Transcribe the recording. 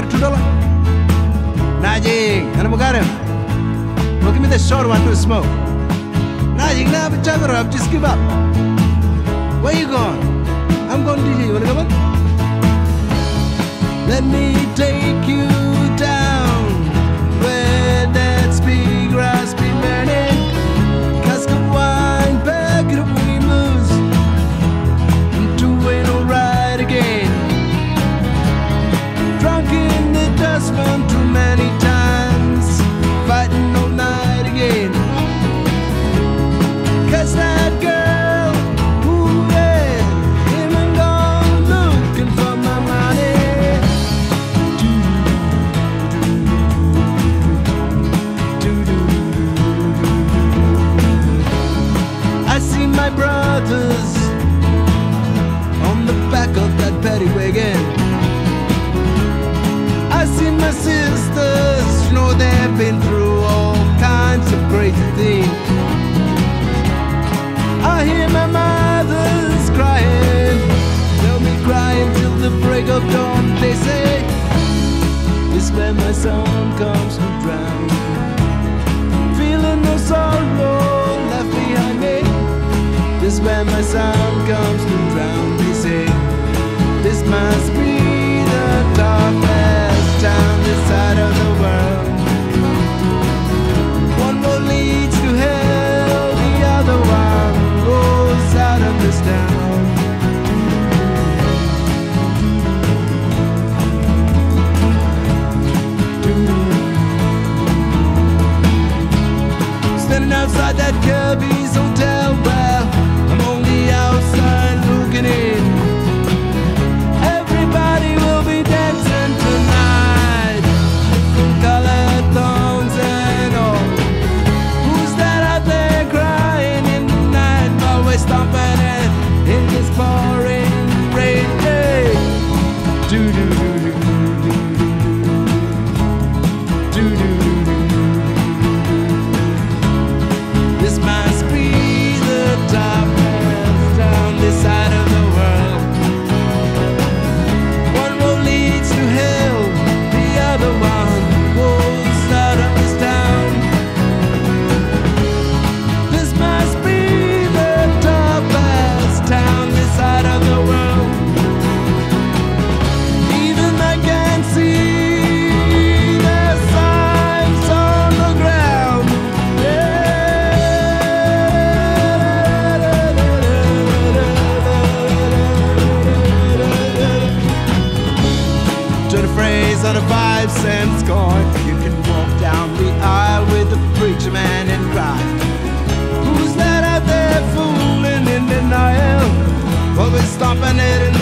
$2. Najing, and I'm well, give me the short one to smoke. Najing, now be chugger up, just give up. Where you going? I'm going to DJ, you wanna come on? Let me take you down where that big grass be burning. Cask of wine, packet of wee blues, and two ain't alright again. Drunk in the dustman too many times, fighting all night again. Cause that girl who had him and gone looking for my money. I see my brothers on the back of that paddy wagon. I see my sisters, you know they've been through all kinds of crazy things. I hear my mother's crying, they'll be crying till the break of dawn. They say, this where my son comes to drown. Feeling no sorrow left behind me. This where my son comes to drown. They say, this must be the toughest town this side of the world. One road leads to hell, the other one goes out of this town. Standing outside that Kirby's hotel, well, I'm only outside looking in. Everybody will be dancing tonight, colored thongs and all. Who's that out there crying in the night, always stomping in this pouring rain? Hey, do do do do do do do do. This must be the toughest town this side of the world. One road leads to hell, the other one goes out of this town. This must be the toughest town this side of the world. Even I can see the signs on the ground. To the phrase on a 5-cent coin, you can walk down the aisle with the preacher man and cry. Who's that out there fooling in denial? Always stomping it in